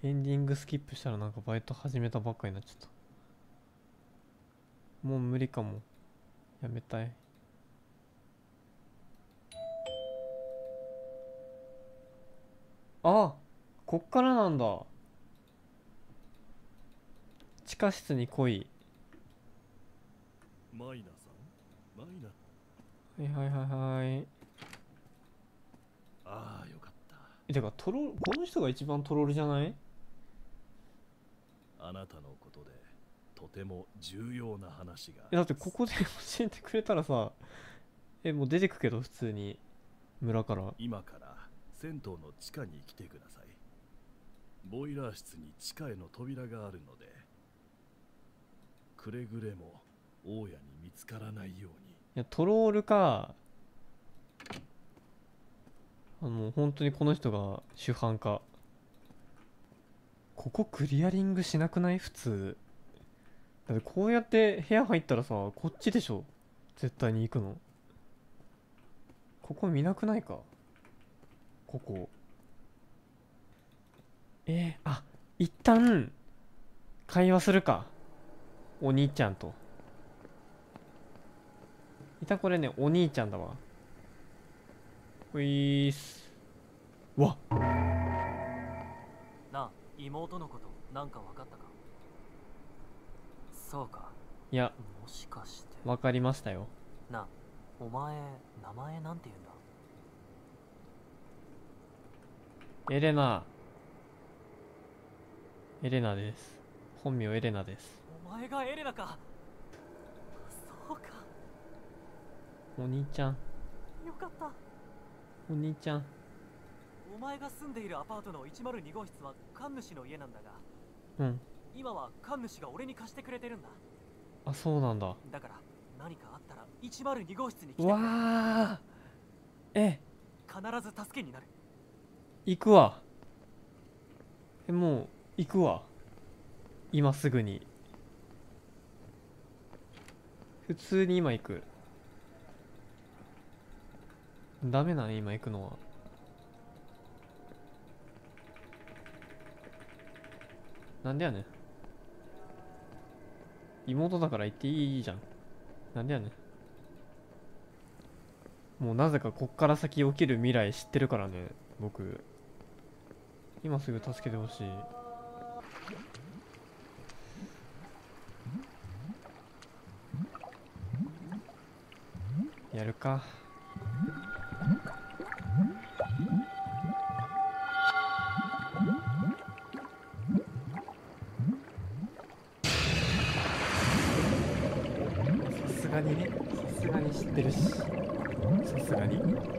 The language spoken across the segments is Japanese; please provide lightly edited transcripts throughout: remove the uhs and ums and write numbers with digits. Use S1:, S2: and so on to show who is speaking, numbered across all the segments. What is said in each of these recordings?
S1: エンディングスキップしたらなんかバイト始めたばっかになっちゃった。もう無理かも。やめたい。あ、こっからなんだ。地下室に来い。
S2: マイナさん、マイナ。
S1: はいはいはいはい。
S2: ああ、よかった。
S1: てかトロール、この人が一番トロールじゃない？
S2: あなたのことでとても重要な話が。
S1: だってここで教えてくれたらさ、もう出てくけど普通に村から。
S2: 今から銭湯の地下に来てください。ボイラー室に地下への扉があるので、くれぐれも大家に見つからないように。
S1: いやトロールか、本当にこの人が主犯か。ここクリアリングしなくない？普通だってこうやって部屋入ったらさ、こっちでしょ絶対に行くの。ここ見なくないか？ここあ、一旦会話するか、お兄ちゃんと。一旦これね、お兄ちゃんだわ。ういーす。わっ、
S3: なあ、妹のことなんか分かったか？そうか。
S1: いや、
S3: もしかして。
S1: わかりましたよ。
S3: なあ、お前名前なんて言うんだ？
S1: エレナ。エレナです。本名エレナです。
S3: お前がエレナか。そうか。
S1: お兄ちゃん、
S3: よかった。
S1: お兄ちゃん。
S3: お前が住んでいるアパートの102号室は神主の家なんだが、
S1: うん。
S3: 今は神主が俺に貸してくれてるんだ。
S1: あ、そうなんだ。
S3: だから何かあったら102号室に来てく
S1: う
S3: れ。
S1: わー、
S3: 必ず助けになる。
S1: 行くわ。もう行くわ、今すぐに。普通に今行く。ダメなん今行くのは。なんでやねん。妹だから言っていいじゃん。なんでやねん。もうなぜかこっから先起きる未来知ってるからね、僕。今すぐ助けてほしい。やるか。さすがにね、さすがに知ってるし、さすがに。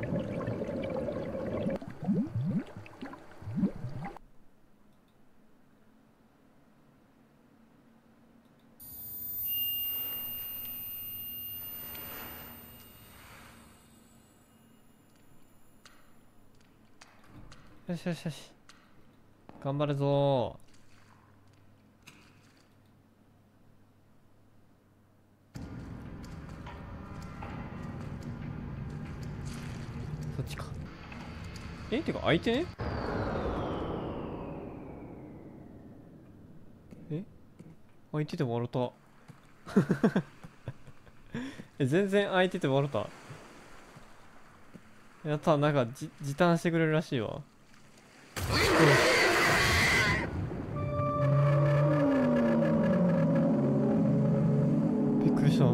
S1: よしよしよし、頑張るぞー。そっちか。てか相手ね。空いてて笑った。全然空いてて笑った。やった、なんか時短してくれるらしいわ。びっくりした。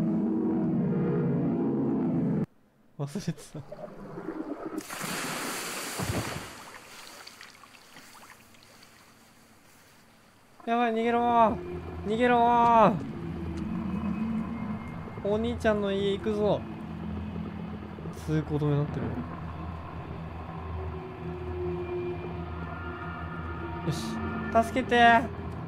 S1: 忘れてた。やばい、逃げろー、逃げろー。お兄ちゃんの家行くぞ。通行止めになってる。よし、助けてー。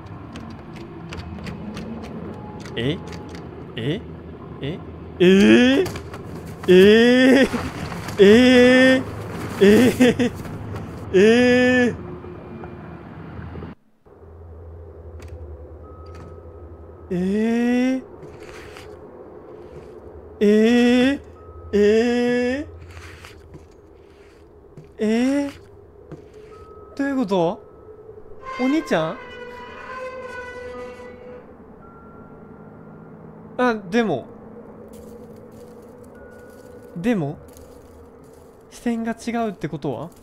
S1: えええええええええええどういうこと？ お兄ちゃん。あ、でも視点が違うってことは。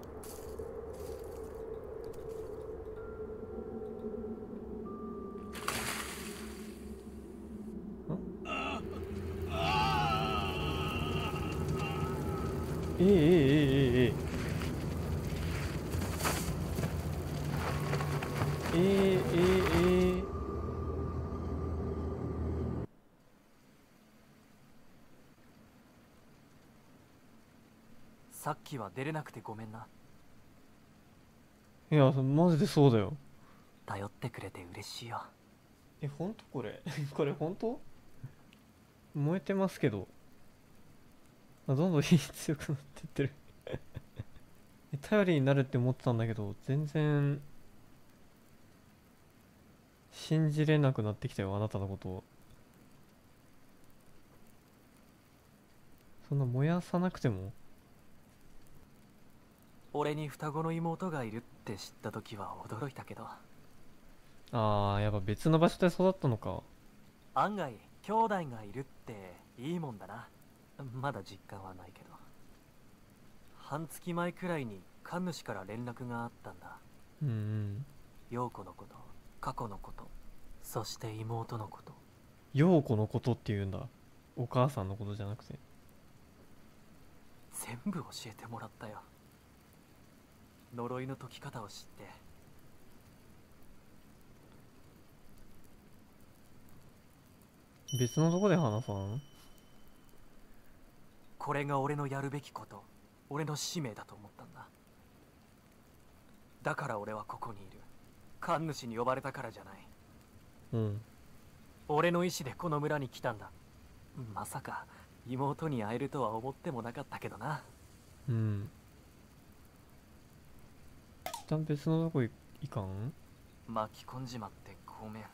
S1: ええええええええええ
S3: さっきは出れなくてごめんな。
S1: いや、マジでそうだよ。
S3: 頼ってくれて嬉しいよ。
S1: え、ほんとこれこれほんと燃えてますけど。あ、どんどん火強くなっていってる頼りになるって思ってたんだけど、全然信じれなくなってきたよ、あなたのことを。そんな燃やさなくても。
S3: 俺に双子の妹がいるって知った時は驚いたけど、
S1: あー、やっぱ別の場所で育ったのか。
S3: 案外兄弟がいるっていいもんだな。まだ実感はないけど、半月前くらいに神主から連絡があったんだ。
S1: うんうん。
S3: 陽子のこと、過去のこと、そして妹のこと。
S1: 陽子のことって言うんだ。お母さんのことじゃなくて。
S3: 全部教えてもらったよ。呪いの解き方を知って。
S1: 別のとこで話さん？
S3: これが俺のやるべきこと、俺の使命だと思ったんだ。だから俺はここにいる。神主に呼ばれたからじゃない。
S1: うん。
S3: 俺の意志でこの村に来たんだ。まさか妹に会えるとは思ってもなかったけどな。
S1: うん。一旦別のとこ行かん？
S3: 巻き込んじまってごめん。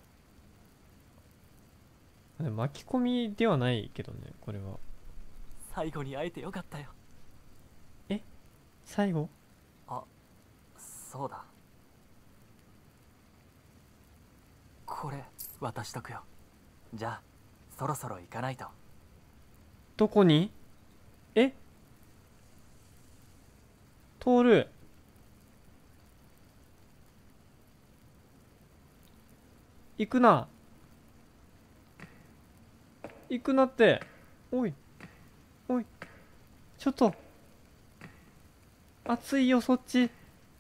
S1: 巻き込みではないけどね、これは。
S3: 最後に会えてよかったよ。
S1: え、最後？
S3: あ、そうだ。これ渡しとくよ。じゃあそろそろ行かないと。
S1: どこに？え？通る。行くな。行くなって。おいおい、ちょっと熱いよそっち。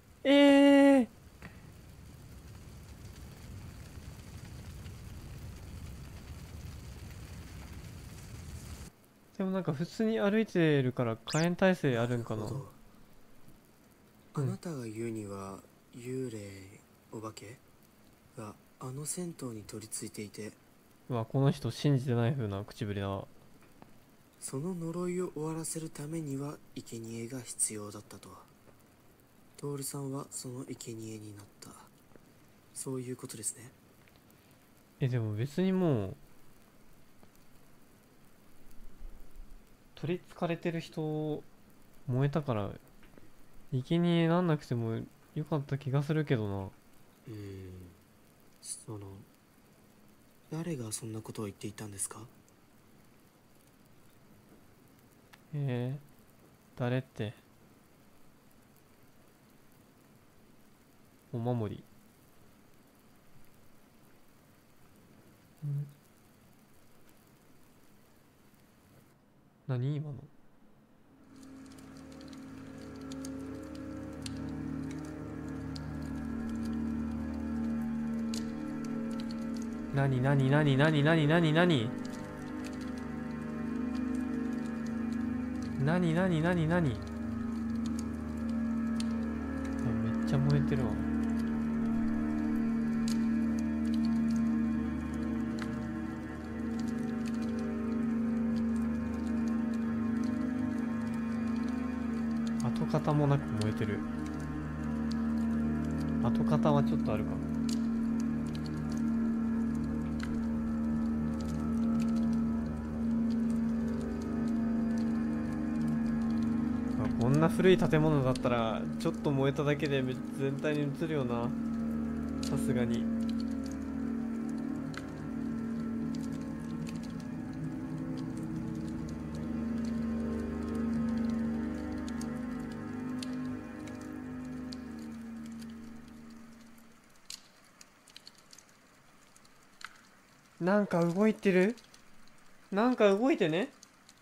S1: でもなんか普通に歩いてるから火炎耐性あるんかな。
S4: あなたが言うには幽霊、お化けがあの銭湯に取り付いていて、
S1: うわ、この人信じてない風な口ぶりだ。
S4: その呪いを終わらせるためには生贄が必要だったと。徹さんはその生贄になった、そういうことですね。
S1: でも別にもう取りつかれてる人燃えたから生贄なんなくてもよかった気がするけどな。
S4: 誰がそんなことを言っていたんですか？
S1: 誰って。お守り。何今の。何何何何何何何何何何何何。めっちゃ燃えてるわ。跡形もなく燃えてる。跡形はちょっとあるか。こんな古い建物だったらちょっと燃えただけで全体に映るよな。 さすがに。なんか動いてる。なんか動いてね。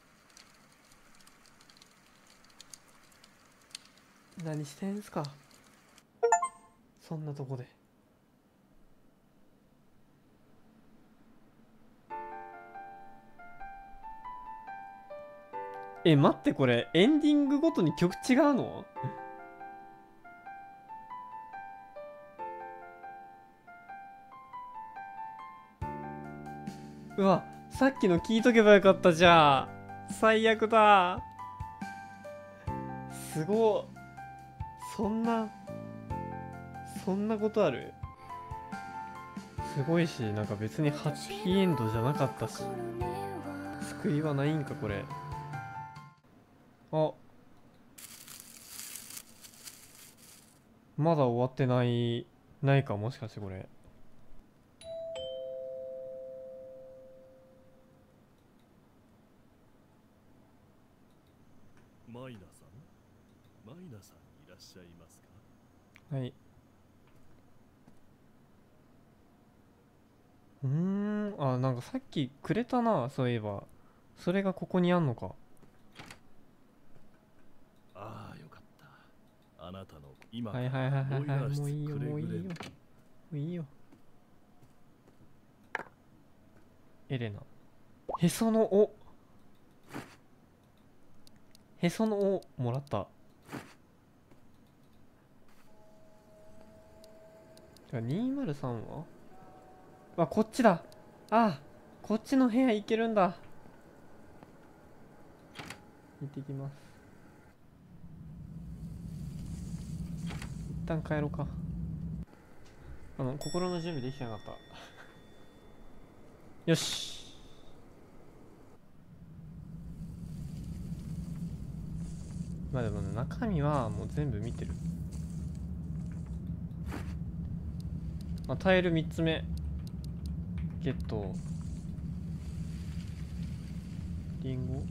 S1: 何してんすか、そんなとこで。待って、これエンディングごとに曲違うの？うわ、さっきの聞いとけばよかった。じゃあ最悪だ。すごっ。そんなことある？すごいし、なんか別にハッピーエンドじゃなかったし、救いはないんかこれ。あ、まだ終わってないか、もしかしてこれ。
S2: マイナさんいらっしゃいますか？
S1: はい。あ、なんかさっきくれたな、そういえば。それがここにあんのか。
S2: ああ、よかった。あなたの今
S1: はいはいはいはい
S2: ボイラ
S1: はい、
S2: ー室
S1: もういいよ
S2: くれぐれ
S1: もういいよもういいよ。エレナ、へその緒もらった。じゃあ203はこっちだ。あ、こっちの部屋行けるんだ。行ってきます。一旦帰ろうか。心の準備できてなかった。よし。まあでもね、中身はもう全部見てる。まあ、タイル3つ目ゲット。リンゴ、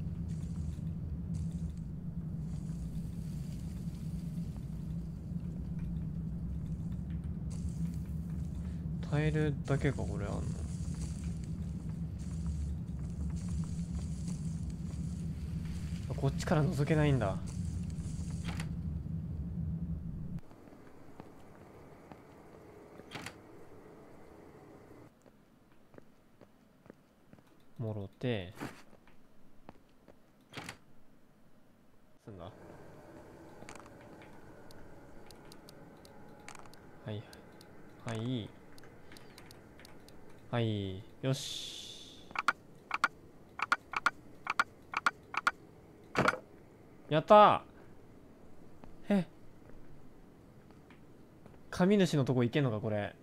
S1: タイルだけかこれあんの。こっちから覗けないんだ。もろてすんだ。はいはいはい、よし。やったー。神主のとこ行けんのかこれ。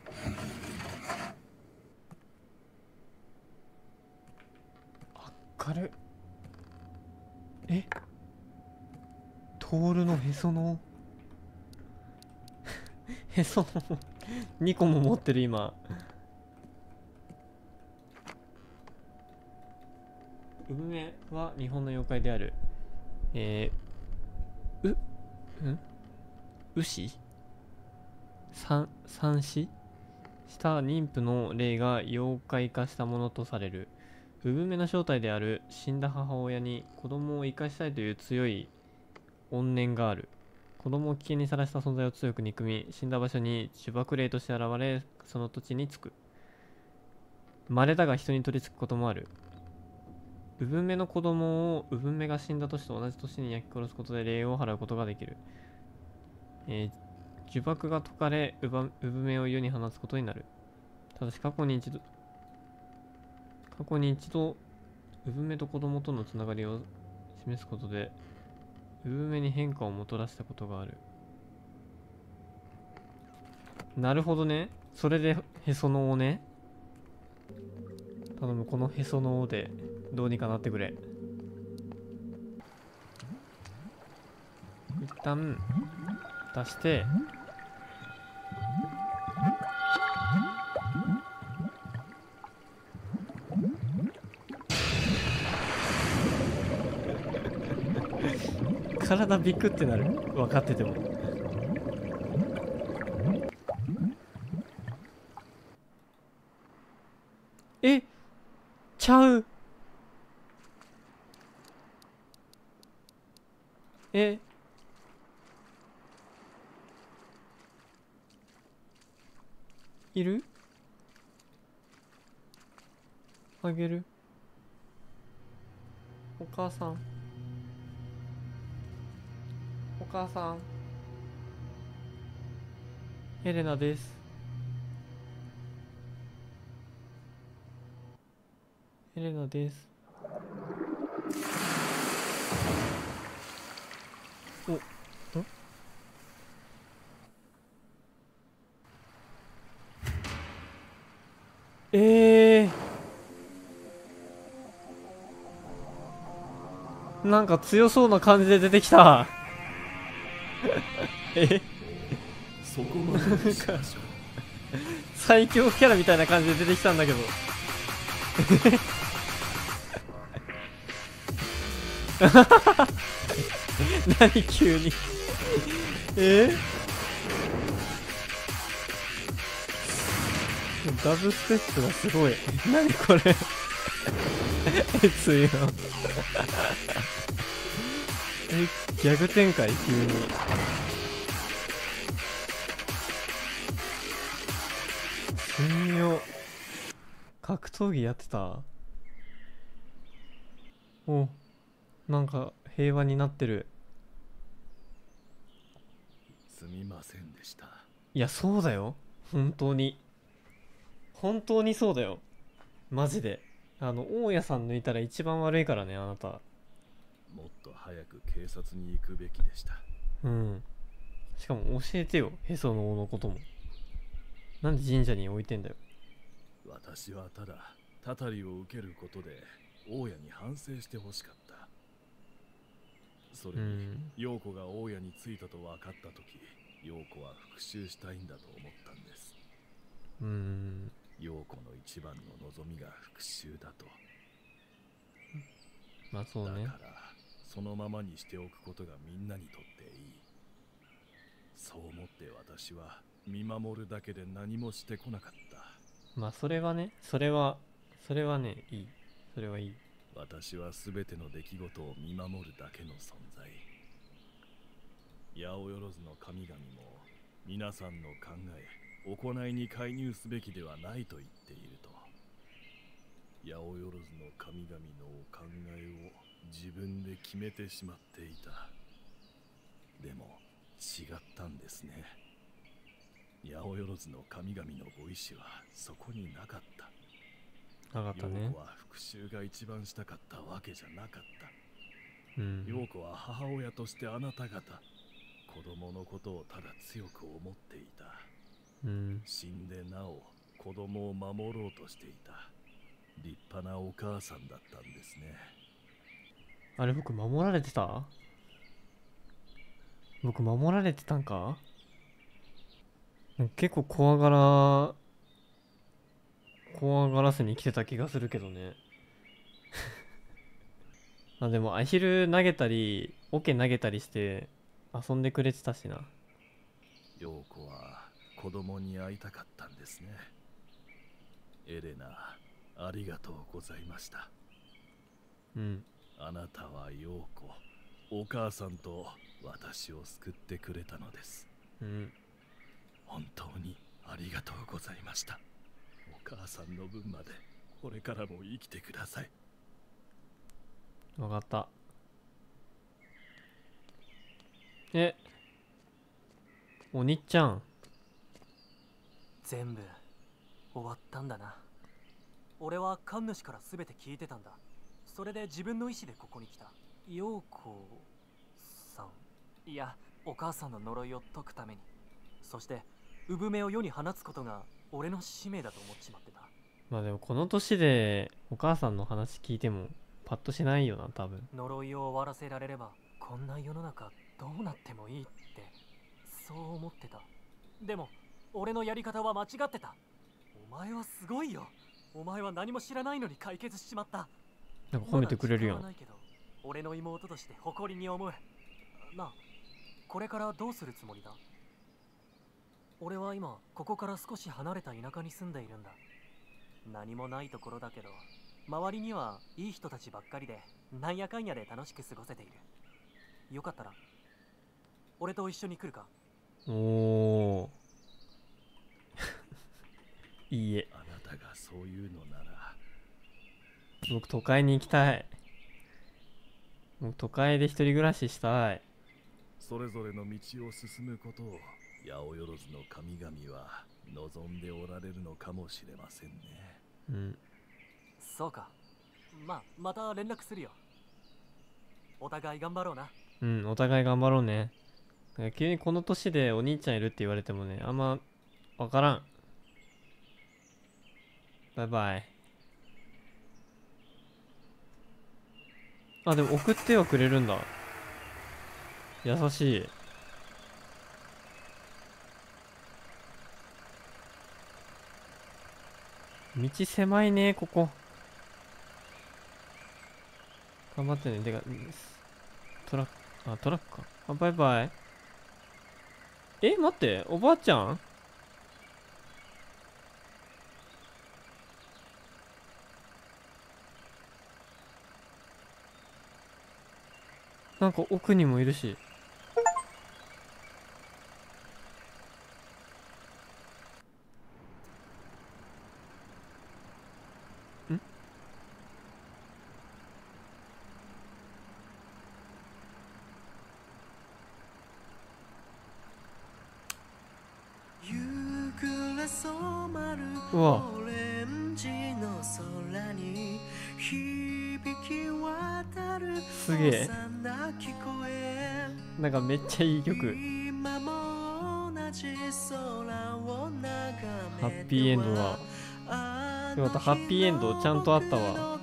S1: 明るい。トールのへそのへその2個も持ってる今。産めは日本の妖怪である。牛三子した妊婦の霊が妖怪化したものとされる。産めの正体である死んだ母親に子供を生かしたいという強い怨念がある。子供を危険にさらした存在を強く憎み、死んだ場所に呪縛霊として現れ、その土地につく。稀だが人に取り付くこともある。産めの子供を産めが死んだ年と同じ年に焼き殺すことで霊を払うことができる。呪縛が解かれ、産めを世に放つことになる。ただし過去に一度産めと子供とのつながりを示すことで産めに変化をもたらしたことがある。なるほどね。それでへその緒ね。頼む、このへその緒でどうにかなってくれ。一旦出して体ビクってなる、分かってても。え、ちゃう。え、いる？あげる？お母さん、お母さん、エレナです。エレナです。お、ん？なんか強そうな感じで出てきた。え、
S2: そこまでにしましょう。
S1: 最強キャラみたいな感じで出てきたんだけど。何急に。ダブステップがすごい。何これ。強いな。ギャグ展開急に。神妙。格闘技やってた。お、なんか平和になってる。
S2: すみませんでした。
S1: いや、そうだよ。本当に。本当にそうだよ。マジで。大家さん抜いたら一番悪いからね、あなた。
S2: もっと早く警察に行くべきでした。
S1: うん。しかも教えてよ、へその緒のことも。なんで神社に置いてんだよ。
S2: 私はただたたりを受けることで大家に反省してほしかった。それに陽子が大家に着いたと分かった時、陽子は復讐したいんだと思ったんです。陽子の一番の望みが復讐だと。
S1: まあそうね。
S2: だからそのままにしておくことがみんなにとっていい。そう思って私は見守るだけで何もしてこなかった。
S1: まあそれはね、それはね、いい。それはいい。
S2: 私は全ての出来事を見守るだけの存在。八百万の神々も皆さんの考え、行いに介入すべきではないと言っていると。八百万の神々のお考えを自分で決めてしまっていた。でも違ったんですね。八百万の神々のご意志はそこになかった。
S1: なかったね。
S2: 陽子は復讐が一番したかったわけじゃなかった。
S1: うん。
S2: 陽子は母親としてあなた方、子供のことをただ強く思っていた。
S1: うん。
S2: 死んでなお子供を守ろうとしていた。立派なお母さんだったんですね。
S1: あれ、僕守られてた？僕守られてたんか？結構怖がらせに来てた気がするけどね。あ、でもアヒル投げたり桶投げたりして遊んでくれてたしな。
S2: 陽子は子供に会いたかったんですね。エレナ、ありがとうございました。
S1: うん。
S2: あなたは陽子、お母さんと私を救ってくれたのです。
S1: うん。
S2: 本当にありがとうございました。お母さんの分までこれからも生きてください。
S1: わかった。お兄ちゃん。
S3: 全部終わったんだな。俺は神主から全て聞いてたんだ。それで自分の意思でここに来た。陽子さん、いやお母さんの呪いを解くために、そして産めを世に放つことが俺の使命だと思っちまってた。
S1: まあでもこの年でお母さんの話聞いてもパッとしないよな、多分。
S3: 呪いを終わらせられればこんな世の中どうなってもいいってそう思ってた。でも俺のやり方は間違ってた。お前はすごいよ。お前は何も知らないのに解決しちまった。
S1: なんか褒めてくれるやん。
S3: まだ時間はないけど俺の妹として誇りに思う。 なあ、これからどうするつもりだ？俺は今ここから少し離れた田舎に住んでいるんだ。何もないところだけど、周りにはいい人たちばっかりで、なんやかんやで楽しく過ごせている。よかったら俺と一緒に来るか？
S1: おおいいえ、
S2: あなたがそういうのなら。
S1: 僕都会に行きたい。僕都会で一人暮らししたい。
S2: それぞれの道を進むことを八百万の神々は望んでおられるのかもしれませんね。
S1: うん。
S3: そうか。また連絡するよ。お互い頑張ろうな。
S1: うん、お互い頑張ろうね。急にこの年でお兄ちゃんいるって言われてもね、あんま分からん。バイバイ。あ、でも送ってはくれるんだ。優しい。道狭いね、ここ。頑張ってね。てか、トラック、あ、トラックか。あ、バイバイ。え、待って、おばあちゃん？なんか奥にもいるし。ん？うわ、すげえ。なんかめっちゃいい曲。ハッピーエンドだ。よかった、ハッピーエンドちゃんとあったわ。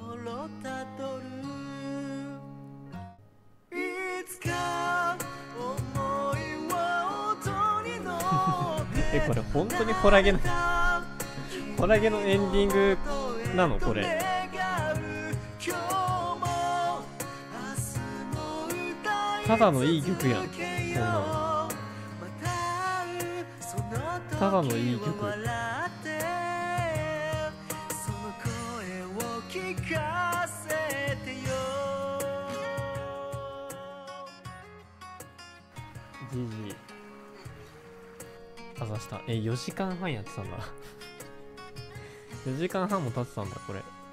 S1: これ本当にホラゲのホラゲのエンディングなのこれ？ただのいい曲やん、こんなの。ただのいい曲。GG。あざした。4時間半やってたんだ4時間半も経ってたんだこれ。